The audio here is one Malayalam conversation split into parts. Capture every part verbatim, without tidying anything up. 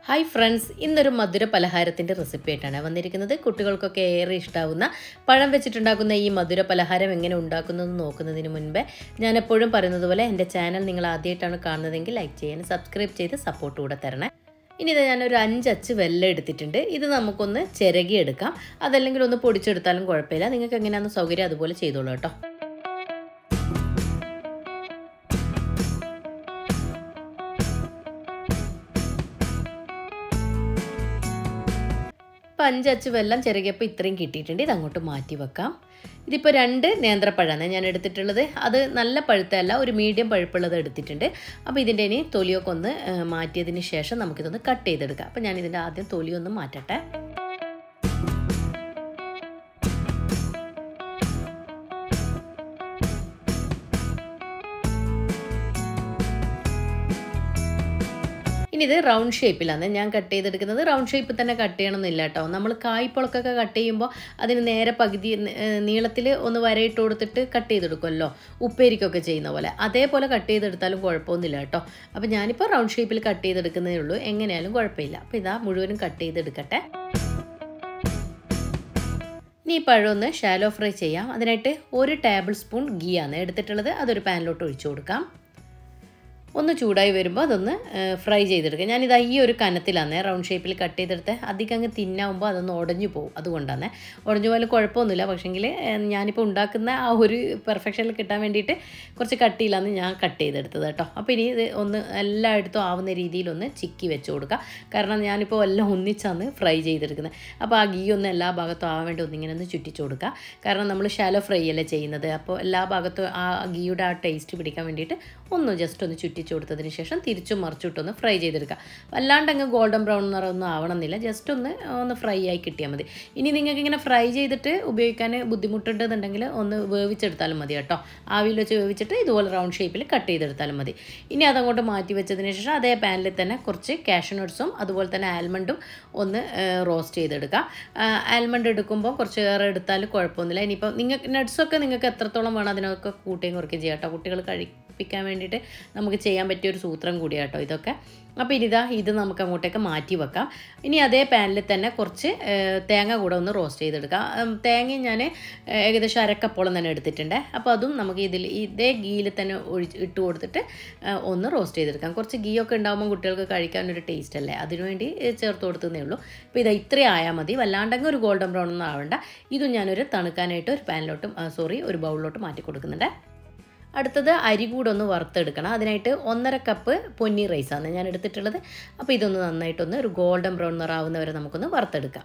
ഹായ് ഫ്രണ്ട്സ്, ഇന്നൊരു മധുര പലഹാരത്തിൻ്റെ റെസിപ്പി ആയിട്ടാണ് വന്നിരിക്കുന്നത്. കുട്ടികൾക്കൊക്കെ ഏറെ ഇഷ്ടാവുന്ന പഴം വെച്ചിട്ടുണ്ടാക്കുന്ന ഈ മധുര പലഹാരം എങ്ങനെ ഉണ്ടാക്കുന്നതെന്ന് നോക്കുന്നതിന് മുൻപേ ഞാൻ എപ്പോഴും പറയുന്നത് പോലെ എൻ്റെ ചാനൽ നിങ്ങൾ ആദ്യമായിട്ടാണ് കാണുന്നതെങ്കിൽ ലൈക്ക് ചെയ്യാൻ, സബ്സ്ക്രൈബ് ചെയ്ത് സപ്പോർട്ട് കൂടെ തരണേ. ഇനി ഇത് ഞാനൊരു അഞ്ചച്ച് വെല്ലം എടുത്തിട്ടുണ്ട്. ഇത് നമുക്കൊന്ന് ചിരകിയെടുക്കാം, അതല്ലെങ്കിൽ ഒന്ന് പൊടിച്ചെടുത്താലും കുഴപ്പമില്ല. നിങ്ങൾക്ക് എങ്ങനെയാണെന്ന് സൗകര്യം അതുപോലെ ചെയ്തോളൂ കേട്ടോ. ഇപ്പോൾ അഞ്ചച്ച് വെല്ലം ചിരകിയപ്പോൾ ഇത്രയും കിട്ടിയിട്ടുണ്ട്. ഇത് അങ്ങോട്ട് മാറ്റി വെക്കാം. ഇതിപ്പോൾ രണ്ട് നേന്ത്രപ്പഴമാണ് ഞാൻ എടുത്തിട്ടുള്ളത്. അത് നല്ല പഴുത്തല്ല, ഒരു മീഡിയം പഴുപ്പുള്ളത് എടുത്തിട്ടുണ്ട്. അപ്പോൾ ഇതിൻ്റെ ഇനി തൊലിയൊക്കെ ഒന്ന് മാറ്റിയതിന് ശേഷം നമുക്കിതൊന്ന് കട്ട് ചെയ്തെടുക്കാം. അപ്പോൾ ഞാനിതിൻ്റെ ആദ്യം തൊലിയൊന്ന് മാറ്റട്ടെ. ഇനി ഇത് റൗണ്ട് ഷേപ്പിലാണ് ഞാൻ കട്ട് ചെയ്തെടുക്കുന്നത്. റൗണ്ട് ഷേപ്പിൽ തന്നെ കട്ട് ചെയ്യണമെന്നില്ല കേട്ടോ. നമ്മൾ കായ്പൊളക്കൊക്കെ കട്ട് ചെയ്യുമ്പോൾ അതിന് നേരെ പകുതി നീളത്തിൽ ഒന്ന് വരയിട്ട് കൊടുത്തിട്ട് കട്ട് ചെയ്തെടുക്കുമല്ലോ, ഉപ്പേരിക്കൊക്കെ ചെയ്യുന്ന പോലെ. അതേപോലെ കട്ട് ചെയ്തെടുത്താലും കുഴപ്പമൊന്നുമില്ല കേട്ടോ. അപ്പോൾ ഞാനിപ്പോൾ റൗണ്ട് ഷേപ്പിൽ കട്ട് ചെയ്തെടുക്കുന്നതേ ഉള്ളൂ. എങ്ങനെയാലും കുഴപ്പമില്ല. അപ്പോൾ ഇതാ മുഴുവനും കട്ട് ചെയ്തെടുക്കട്ടെ. ഇനി ഈ പഴം ഒന്ന് ഷാലോ ഫ്രൈ ചെയ്യാം. അതിനായിട്ട് ഒരു ടേബിൾ സ്പൂൺ ഗീ ആണ് എടുത്തിട്ടുള്ളത്. അതൊരു പാനിലോട്ട് ഒഴിച്ചു കൊടുക്കാം. ഒന്ന് ചൂടായി വരുമ്പോൾ അതൊന്ന് ഫ്രൈ ചെയ്തെടുക്കുക. ഞാനിത് ഈ ഒരു കനത്തിലാണ് റൗണ്ട് ഷേപ്പിൽ കട്ട് ചെയ്തെടുത്ത്. അധികം അങ്ങ് തിന്നാവുമ്പോൾ അതൊന്ന് ഉടഞ്ഞു പോകും, അതുകൊണ്ടാണ്. ഉടഞ്ഞു പോയാലും കുഴപ്പമൊന്നുമില്ല. പക്ഷേങ്കിൽ ഞാനിപ്പോൾ ഉണ്ടാക്കുന്ന ആ ഒരു പെർഫെക്ഷനിൽ കിട്ടാൻ വേണ്ടിയിട്ട് കുറച്ച് കട്ടിയിലാണ് ഞാൻ കട്ട് ചെയ്തെടുത്തത് കേട്ടോ. അപ്പോൾ ഇനി ഇത് ഒന്ന് എല്ലായിടത്തും ആവുന്ന രീതിയിലൊന്ന് ചിക്കി വെച്ച് കൊടുക്കുക. കാരണം ഞാനിപ്പോൾ എല്ലാം ഒന്നിച്ചാണ് ഫ്രൈ ചെയ്തെടുക്കുന്നത്. അപ്പോൾ ആ ഗീ ഒന്ന് എല്ലാ ഭാഗത്തും ആവാൻ വേണ്ടി ഒന്നിങ്ങനെ ഒന്ന് ചുറ്റിച്ച് കൊടുക്കുക. കാരണം നമ്മൾ ഷാലോ ഫ്രൈ അല്ലേ ചെയ്യുന്നത്. അപ്പോൾ എല്ലാ ഭാഗത്തും ആ ഗീയുടെ ആ ടേസ്റ്റ് പിടിക്കാൻ വേണ്ടിയിട്ട് ഒന്ന് ജസ്റ്റ് ഒന്ന് ചുറ്റി കൊടുത്തതിന് ശേഷം തിരിച്ചും മറിച്ചിട്ടൊന്ന് ഫ്രൈ ചെയ്തെടുക്കുക. വല്ലാണ്ട് അങ്ങ് ഗോൾഡൻ ബ്രൗൺ നിറമൊന്നും ആവണമെന്നില്ല, ജസ്റ്റ് ഒന്ന് ഒന്ന് ഫ്രൈ ആയി കിട്ടിയാൽ മതി. ഇനി നിങ്ങൾക്ക് ഇങ്ങനെ ഫ്രൈ ചെയ്തിട്ട് ഉപയോഗിക്കാൻ ബുദ്ധിമുട്ടുണ്ടെന്നുണ്ടെങ്കിൽ ഒന്ന് വേവിച്ചെടുത്താലും മതി കേട്ടോ. ആവിയിൽ വെച്ച് വേവിച്ചിട്ട് ഇതുപോലെ റൗണ്ട് ഷേപ്പിൽ കട്ട് ചെയ്തെടുത്താലും മതി. ഇനി അതങ്ങോട്ട് മാറ്റി വെച്ചതിന് ശേഷം അതേ പാനിൽ തന്നെ കുറച്ച് കാഷ്യൂ നട്ട്സും അതുപോലെ തന്നെ ആൽമണ്ടും ഒന്ന് റോസ്റ്റ് ചെയ്തെടുക്കുക. ആൽമണ്ട് എടുക്കുമ്പോൾ കുറച്ച് ഏറെ എടുത്താലും കുഴപ്പമൊന്നുമില്ല. ഇനിയിപ്പോൾ നിങ്ങൾക്ക് നട്ട്സൊക്കെ നിങ്ങൾക്ക് എത്രത്തോളം വേണം അതിനൊക്കെ കൂട്ടുകയും കുറയ്ക്കുകയും ചെയ്യാം കേട്ടോ. കുട്ടികൾ കഴിപ്പിക്കാൻ വേണ്ടിയിട്ട് നമുക്ക് ചെയ്യാൻ പറ്റിയൊരു സൂത്രം കൂടിയാട്ടോ ഇതൊക്കെ. അപ്പോൾ ഇനിതാ ഇത് നമുക്ക് അങ്ങോട്ടേക്ക് മാറ്റി വെക്കാം. ഇനി അതേ പാനിൽ തന്നെ കുറച്ച് തേങ്ങ കൂടെ ഒന്ന് റോസ്റ്റ് ചെയ്തെടുക്കാം. തേങ്ങ ഞാൻ ഏകദേശം അരക്കപ്പോളം തന്നെ എടുത്തിട്ടുണ്ട്. അപ്പോൾ അതും നമുക്ക് ഇതിൽ ഇതേ ഗീയിൽ തന്നെ ഒഴിച്ച് ഇട്ട് കൊടുത്തിട്ട് ഒന്ന് റോസ്റ്റ് ചെയ്തെടുക്കാം. കുറച്ച് ഗീ ഒക്കെ ഉണ്ടാകുമ്പോൾ കുട്ടികൾക്ക് കഴിക്കാനൊരു ടേസ്റ്റ് അല്ലേ, അതിനുവേണ്ടി ചേർത്ത് കൊടുത്തതേ ഉള്ളൂ. അപ്പോൾ ഇത് ഇത്രയും ആയാൽ മതി, വല്ലാണ്ടെങ്കിൽ ഒരു ഗോൾഡൻ ബ്രൗൺ ഒന്നും ആവണ്ട. ഇതും ഞാനൊരു തണുക്കാനായിട്ട് ഒരു പാനിലോട്ടും സോറി ഒരു ബൗളിലോട്ട് മാറ്റി കൊടുക്കുന്നുണ്ട്. അടുത്തത് അരി കൂടെ ഒന്ന് വറുത്തെടുക്കണം. അതിനായിട്ട് ഒന്നര കപ്പ് പൊന്നി റൈസാണ് ഞാൻ എടുത്തിട്ടുള്ളത്. അപ്പോൾ ഇതൊന്ന് നന്നായിട്ടൊന്ന് ഒരു ഗോൾഡൻ ബ്രൗൺ നിറാവുന്നവരെ നമുക്കൊന്ന് വറുത്തെടുക്കാം.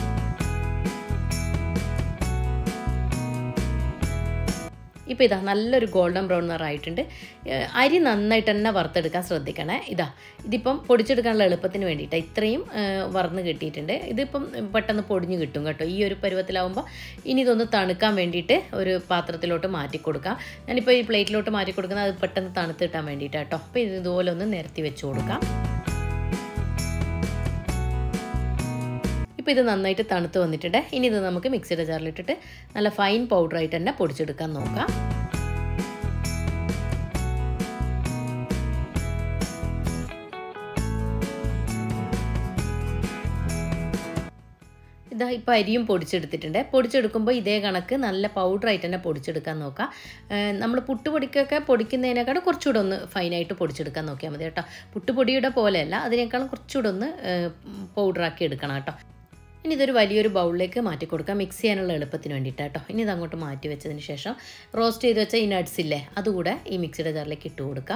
ഇപ്പോൾ ഇതാ നല്ലൊരു ഗോൾഡൻ ബ്രൗൺ നിറായിട്ടുണ്ട്. അരി നന്നായിട്ട് തന്നെ വറുത്തെടുക്കാൻ ശ്രദ്ധിക്കണേ. ഇതാ ഇതിപ്പം പൊടിച്ചെടുക്കാനുള്ള എളുപ്പത്തിന് വേണ്ടിയിട്ട് ഇത്രയും വറന്ന് കിട്ടിയിട്ടുണ്ട്. ഇതിപ്പം പെട്ടെന്ന് പൊടിഞ്ഞ് കിട്ടും കേട്ടോ ഈ ഒരു പരുവത്തിലാവുമ്പോൾ. ഇനി ഇതൊന്ന് തണുക്കാൻ വേണ്ടിയിട്ട് ഒരു പാത്രത്തിലോട്ട് മാറ്റി കൊടുക്കാം. ഞാനിപ്പോൾ ഈ പ്ലേറ്റിലോട്ട് മാറ്റി കൊടുക്കുന്നത് അത് പെട്ടെന്ന് തണുത്ത് കിട്ടാൻ വേണ്ടിയിട്ട് കേട്ടോ. അപ്പോൾ ഇത് ഇതുപോലെ ഒന്ന് നിരത്തി വെച്ച് കൊടുക്കാം. ഇപ്പോൾ ഇത് നന്നായിട്ട് തണുത്ത് വന്നിട്ടുണ്ട്. ഇനി ഇത് നമുക്ക് മിക്സിയുടെ ജാറിലിട്ടിട്ട് നല്ല ഫൈൻ പൗഡറായിട്ട് തന്നെ പൊടിച്ചെടുക്കാൻ നോക്കാം. ഇതാ ഇപ്പോൾ അരിയും പൊടിച്ചെടുത്തിട്ടുണ്ട്. പൊടിച്ചെടുക്കുമ്പോൾ ഇതേ കണക്ക് നല്ല പൗഡറായിട്ട് തന്നെ പൊടിച്ചെടുക്കാൻ നോക്കാം. നമ്മൾ പുട്ടുപൊടിക്കൊക്കെ പൊടിക്കുന്നതിനേക്കാൾ കുറച്ചുകൂടെ ഒന്ന് ഫൈനായിട്ട് പൊടിച്ചെടുക്കാൻ നോക്കിയാൽ മതി കേട്ടോ. പുട്ടുപൊടിയുടെ പോലെയല്ല, അതിനേക്കാളും കുറച്ചുകൂടെ ഒന്ന് പൗഡറാക്കി എടുക്കണം കേട്ടോ. ഇനി ഇതൊരു വലിയൊരു ബൗളിലേക്ക് മാറ്റി കൊടുക്കാം, മിക്സ് ചെയ്യാനുള്ള എളുപ്പത്തിന് വേണ്ടിയിട്ട് കേട്ടോ. ഇനി ഇതങ്ങോട്ട് മാറ്റി വെച്ചതിന് ശേഷം റോസ്റ്റ് ചെയ്ത് വെച്ച ഈ നട്ട്സ് ഇല്ലേ, അതുകൂടെ ഈ മിക്സിയുടെ ജാറിലേക്ക് ഇട്ട് കൊടുക്കാം.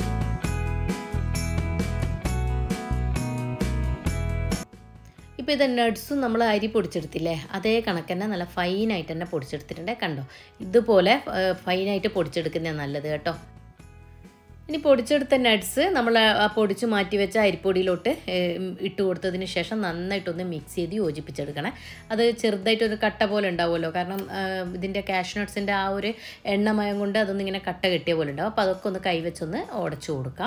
ഇപ്പോൾ ഇത് നട്ട്സും നമ്മൾ അരി പൊടിച്ചെടുത്തില്ലേ, അതേ കണക്ക് തന്നെ നല്ല ഫൈനായിട്ട് തന്നെ പൊടിച്ചെടുത്തിട്ടുണ്ട്. കണ്ടോ, ഇതുപോലെ ഫൈനായിട്ട് പൊടിച്ചെടുക്കുന്നതാണ് നല്ലത് കേട്ടോ. ഇനി പൊടിച്ചെടുത്ത നട്ട്സ് നമ്മൾ ആ പൊടിച്ച് മാറ്റി വെച്ച അരിപ്പൊടിയിലോട്ട് ഇട്ട് കൊടുത്തതിന് ശേഷം നന്നായിട്ടൊന്ന് മിക്സ് ചെയ്ത് യോജിപ്പിച്ചെടുക്കണേ. അത് ചെറുതായിട്ടൊരു കട്ട പോലെ ഉണ്ടാവുമല്ലോ, കാരണം ഇതിൻ്റെ കാഷ്യൂ നട്ട്സിൻ്റെ ആ ഒരു എണ്ണമയം കൊണ്ട് അതൊന്നും ഇങ്ങനെ കട്ട കെട്ടിയ പോലെ ഉണ്ടാവും. അപ്പോൾ അതൊക്കെ ഒന്ന് കൈവച്ചൊന്ന് ഉടച്ചു കൊടുക്കാം.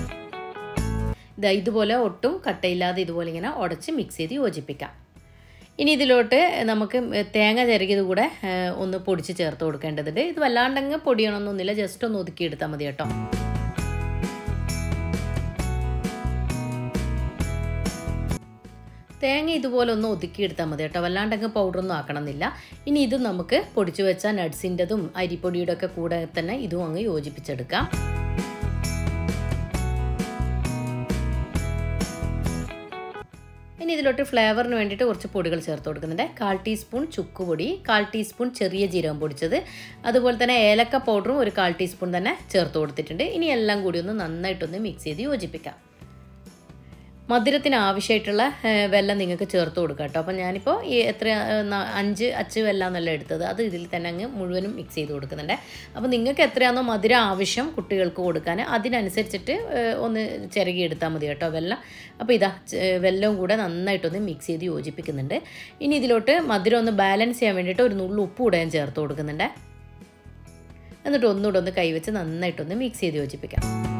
ഇതാ ഇതുപോലെ ഒട്ടും കട്ടയില്ലാതെ ഇതുപോലെ ഇങ്ങനെ ഉടച്ച് മിക്സ് ചെയ്ത് യോജിപ്പിക്കാം. ഇനി ഇതിലോട്ട് നമുക്ക് തേങ്ങ ചിരകിയത് കൂടെ ഒന്ന് പൊടിച്ച് ചേർത്ത് കൊടുക്കേണ്ടതുണ്ട്. ഇത് വല്ലാണ്ടങ്ങ് പൊടിയണമെന്നൊന്നുമില്ല, ജസ്റ്റ് ഒന്ന് ഒതുക്കിയെടുത്താൽ മതി കേട്ടോ. തേങ്ങ ഇതുപോലെ ഒന്ന് ഒതുക്കിയെടുത്താൽ മതി കേട്ടോ, വല്ലാണ്ടങ്ങ് പൗഡറൊന്നും ആക്കണമെന്നില്ല. ഇനി ഇത് നമുക്ക് പൊടിച്ചു വെച്ച നട്ട്സിൻ്റെതും അരിപ്പൊടിയുടെ ഒക്കെ കൂടെ തന്നെ ഇതും അങ്ങ് യോജിപ്പിച്ചെടുക്കാം. ഇനി ഇതിലോട്ട് ഫ്ലേവറിന് വേണ്ടിയിട്ട് കുറച്ച് പൊടികൾ ചേർത്ത് കൊടുക്കുന്നുണ്ട്. കാൽ ടീസ്പൂൺ ചുക്കുപൊടി, കാൽ ടീസ്പൂൺ ചെറിയ ജീരകം പൊടിച്ചത്, അതുപോലെ തന്നെ ഏലക്ക പൗഡറും ഒരു കാൽ ടീസ്പൂൺ തന്നെ ചേർത്ത് കൊടുത്തിട്ടുണ്ട്. ഇനി എല്ലാം കൂടി ഒന്ന് നന്നായിട്ടൊന്ന് മിക്സ് ചെയ്ത് യോജിപ്പിക്കാം. മധുരത്തിന് ആവശ്യമായിട്ടുള്ള വെള്ളം നിങ്ങൾക്ക് ചേർത്ത് കൊടുക്കാം കേട്ടോ. അപ്പോൾ ഞാനിപ്പോൾ ഈ എത്ര അഞ്ച് അച്ച് വെള്ളം എന്നല്ല എടുത്തത്, അത് ഇതിൽ തന്നെ അങ്ങ് മുഴുവനും മിക്സ് ചെയ്ത് കൊടുക്കുന്നുണ്ട്. അപ്പോൾ നിങ്ങൾക്ക് എത്രയാണോ മധുരം ആവശ്യം കുട്ടികൾക്ക് കൊടുക്കാൻ, അതിനനുസരിച്ചിട്ട് ഒന്ന് ചിരകി എടുത്താൽ മതി കേട്ടോ വെള്ളം. അപ്പോൾ ഇതാ വെള്ളവും കൂടെ നന്നായിട്ടൊന്ന് മിക്സ് ചെയ്ത് യോജിപ്പിക്കുന്നുണ്ട്. ഇനി ഇതിലോട്ട് മധുരം ഒന്ന് ബാലൻസ് ചെയ്യാൻ വേണ്ടിയിട്ട് ഒരു നുള്ളു ഉപ്പ് കൂടെ ഞാൻ ചേർത്ത് കൊടുക്കുന്നുണ്ട്. എന്നിട്ട് ഒന്നുകൂടെ ഒന്ന് കൈവച്ച് നന്നായിട്ടൊന്ന് മിക്സ് ചെയ്ത് യോജിപ്പിക്കാം.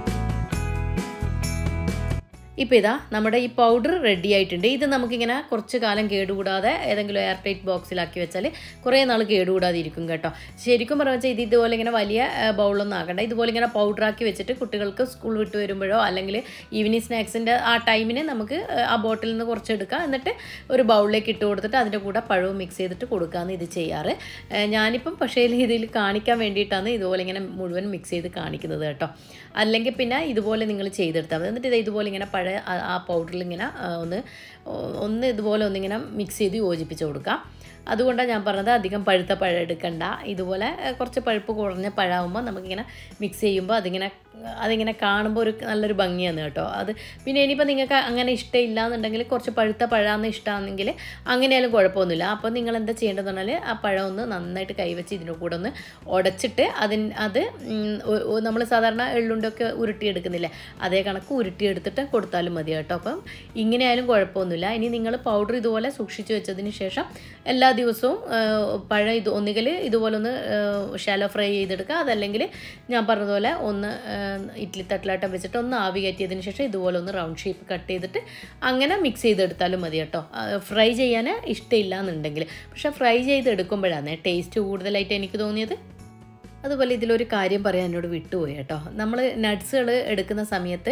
ഇപ്പോൾ ഇതാ നമ്മുടെ ഈ പൗഡർ റെഡി ആയിട്ടുണ്ട്. ഇത് നമുക്കിങ്ങനെ കുറച്ച് കാലം കേടുകൂടാതെ ഏതെങ്കിലും എയർ ടൈറ്റ് ബോക്സിലാക്കി വെച്ചാൽ കുറേ നാൾ കേടുകൂടാതെ ഇരിക്കും കേട്ടോ. ശരിക്കും പറഞ്ഞു വെച്ചാൽ ഇത് ഇതുപോലെ ഇങ്ങനെ വലിയ ബൗളൊന്നും ആക്കണ്ട. ഇതുപോലെ ഇങ്ങനെ പൗഡറാക്കി വെച്ചിട്ട് കുട്ടികൾക്ക് സ്കൂൾ വിട്ട് വരുമ്പോഴോ അല്ലെങ്കിൽ ഈവനിങ് സ്നാക്സിൻ്റെ ആ ടൈമിന് നമുക്ക് ആ ബോട്ടിൽ നിന്ന് കുറച്ചെടുക്കാം, എന്നിട്ട് ഒരു ബൗളിലേക്ക് ഇട്ട് കൊടുത്തിട്ട് അതിൻ്റെ കൂടെ പഴവും മിക്സ് ചെയ്തിട്ട് കൊടുക്കാമെന്ന് ഇത് ചെയ്യാറ്. ഞാനിപ്പം പക്ഷേ ഇതിൽ കാണിക്കാൻ വേണ്ടിയിട്ടാണ് ഇതുപോലെ ഇങ്ങനെ മുഴുവൻ മിക്സ് ചെയ്ത് കാണിക്കുന്നത് കേട്ടോ. അല്ലെങ്കിൽ പിന്നെ ഇതുപോലെ നിങ്ങൾ ചെയ്തെടുത്താൽ മതി. എന്നിട്ട് ഇത് ഇതുപോലെ ഇങ്ങനെ പഴയ ആ പൗഡറിൽ ഇങ്ങനെ ഒന്ന് ഒന്ന് ഇതുപോലെ ഒന്നിങ്ങനെ മിക്സ് ചെയ്ത് യോജിപ്പിച്ച് കൊടുക്കാം. അതുകൊണ്ടാണ് ഞാൻ പറഞ്ഞത് അധികം പഴുത്ത പഴം എടുക്കണ്ട. ഇതുപോലെ കുറച്ച് പഴുപ്പ് കുറഞ്ഞ പഴമാകുമ്പോൾ നമുക്കിങ്ങനെ മിക്സ് ചെയ്യുമ്പോൾ അതിങ്ങനെ അതിങ്ങനെ കാണുമ്പോൾ ഒരു നല്ലൊരു ഭംഗിയാണ് കേട്ടോ. അത് പിന്നെ ഇനിയിപ്പോൾ നിങ്ങൾക്ക് അങ്ങനെ ഇഷ്ടമില്ല എന്നുണ്ടെങ്കിൽ കുറച്ച് പഴുത്ത പഴമാണെന്ന് ഇഷ്ടമാണെങ്കിൽ അങ്ങനെയാലും കുഴപ്പമൊന്നുമില്ല. അപ്പോൾ നിങ്ങൾ എന്താ ചെയ്യേണ്ടതെന്ന് പറഞ്ഞാൽ ആ പഴം ഒന്ന് നന്നായിട്ട് കൈവച്ച് ഇതിൻ്റെ കൂടെ ഒന്ന് ഉടച്ചിട്ട് അതിന് അത് നമ്മൾ സാധാരണ എള്ളുണ്ടൊക്കെ ഉരുട്ടിയെടുക്കുന്നില്ലേ, അതേ കണക്ക് ഉരുട്ടിയെടുത്തിട്ട് കൊടുത്താലും മതി കേട്ടോ. അപ്പം ഇങ്ങനെയായാലും കുഴപ്പമൊന്നുമില്ല. ഇനി നിങ്ങൾ പൗഡർ ഇതുപോലെ സൂക്ഷിച്ച് വെച്ചതിന് ശേഷം എല്ലാ ദിവസവും പഴം ഇത് ഒന്നുകിൽ ഇതുപോലെ ഒന്ന് ഷാലോ ഫ്രൈ ചെയ്തെടുക്കുക, അതല്ലെങ്കിൽ ഞാൻ പറഞ്ഞതുപോലെ ഒന്ന് ഇഡ്ഡലി തട്ടിലാട്ടം വെച്ചിട്ട് ഒന്ന് ആവി കയറ്റിയതിന് ശേഷം ഇതുപോലെ ഒന്ന് റൗണ്ട് ഷേപ്പ് കട്ട് ചെയ്തിട്ട് അങ്ങനെ മിക്സ് ചെയ്തെടുത്താലും മതി കേട്ടോ. ഫ്രൈ ചെയ്യാൻ ഇഷ്ടമില്ല എന്നുണ്ടെങ്കിൽ, പക്ഷേ ഫ്രൈ ചെയ്തെടുക്കുമ്പോഴാണ് ടേസ്റ്റ് കൂടുതലായിട്ട് എനിക്ക് തോന്നിയത്. അതുപോലെ ഇതിലൊരു കാര്യം പറയാൻ എന്നോട് വിട്ടുപോയി കേട്ടോ. നമ്മൾ നട്ട്സുകൾ എടുക്കുന്ന സമയത്ത്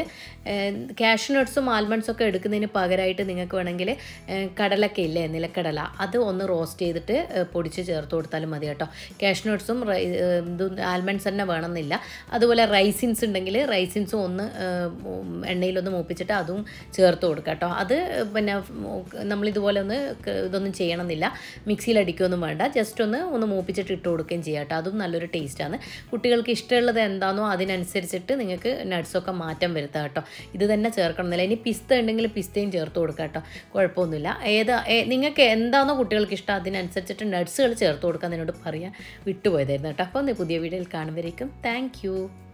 കാഷ്യൂ നട്ട്സും ആൽമണ്ട്സും ഒക്കെ എടുക്കുന്നതിന് പകരമായിട്ട് നിങ്ങൾക്ക് വേണമെങ്കിൽ കടലൊക്കെ ഇല്ലേ, നിലക്കടല, അത് ഒന്ന് റോസ്റ്റ് ചെയ്തിട്ട് പൊടിച്ച് ചേർത്ത് കൊടുത്താലും മതി കേട്ടോ. കാഷ്യൂ നട്ട്സും ഇതും ആൽമണ്ട്സ് തന്നെ വേണമെന്നില്ല. അതുപോലെ റൈസിൻസ് ഉണ്ടെങ്കിൽ റൈസിൻസും ഒന്ന് എണ്ണയിലൊന്ന് മൂപ്പിച്ചിട്ട് അതും ചേർത്ത് കൊടുക്കുക കേട്ടോ. അത് പിന്നെ നമ്മളിതുപോലെ ഒന്ന് ഇതൊന്നും ചെയ്യണമെന്നില്ല, മിക്സിയിൽ അടിക്കുകയൊന്നും വേണ്ട, ജസ്റ്റ് ഒന്ന് ഒന്ന് മൂപ്പിച്ചിട്ട് ഇട്ട് കൊടുക്കുകയും ചെയ്യാം കേട്ടോ. അതും നല്ലൊരു ടേസ്റ്റ്. കുട്ടികൾക്ക് ഇഷ്ടമുള്ളത് എന്താണോ അതിനനുസരിച്ചിട്ട് നിങ്ങൾക്ക് നട്ട്സൊക്കെ മാറ്റം വരുത്താം കേട്ടോ. ഇത് തന്നെ ചേർക്കണമെന്നില്ല. ഇനി പിസ്ത ഉണ്ടെങ്കിൽ പിസ്തയും ചേർത്ത് കൊടുക്കാം കേട്ടോ, കുഴപ്പമൊന്നുമില്ല. ഏത് നിങ്ങൾക്ക് എന്താണോ കുട്ടികൾക്ക് ഇഷ്ടം അതിനനുസരിച്ചിട്ട് നട്ട്സുകൾ ചേർത്ത് കൊടുക്കാൻ എന്നോട് പറയാൻ വിട്ടുപോയതായിരുന്നു കേട്ടോ. അപ്പോൾ ഒന്ന് പുതിയ വീഡിയോയിൽ കാണുമ്പോഴേക്കും താങ്ക് യു.